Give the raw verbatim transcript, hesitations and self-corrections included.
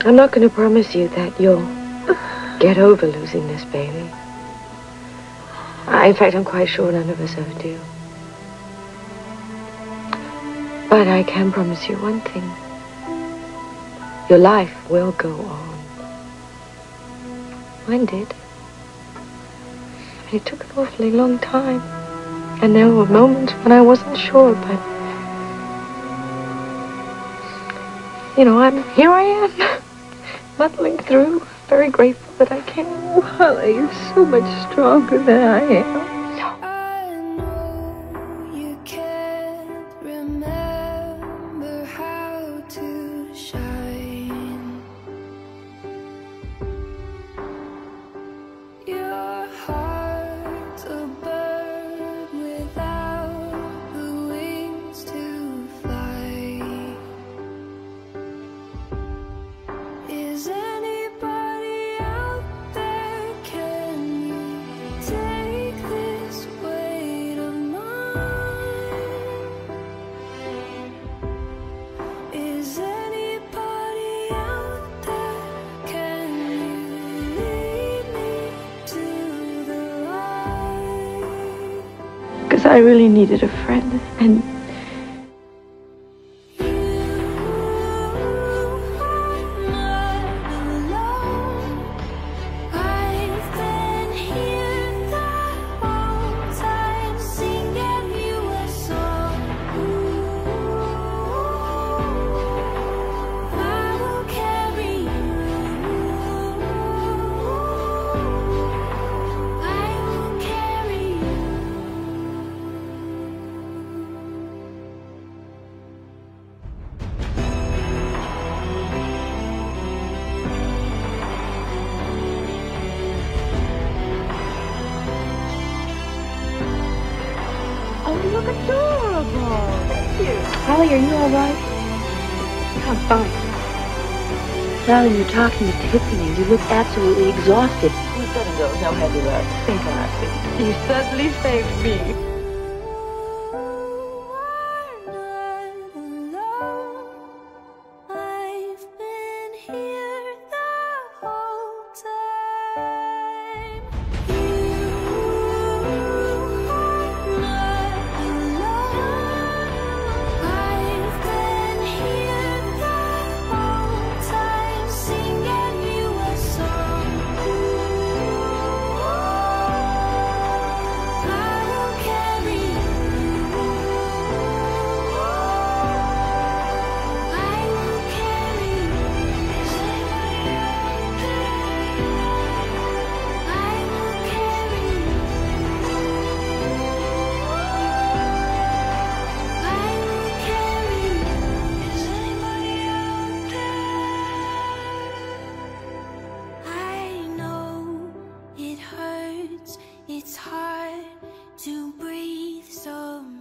I'm not going to promise you that you'll get over losing this baby. I, in fact, I'm quite sure none of us ever do. But I can promise you one thing. Your life will go on. Mine did. It took an awfully long time. And there were moments when I wasn't sure, but... You know, I'm... Here I am. Muddling through. Very grateful that I can. Oh, Holly, you're so much stronger than I am. I really needed a friend, and Holly, are you all right? I'm fine. Darling, you're talking to Tiffany. You look absolutely exhausted. We gotta go. No heavy work. Think on our feet. You certainly saved me. It's hard to breathe some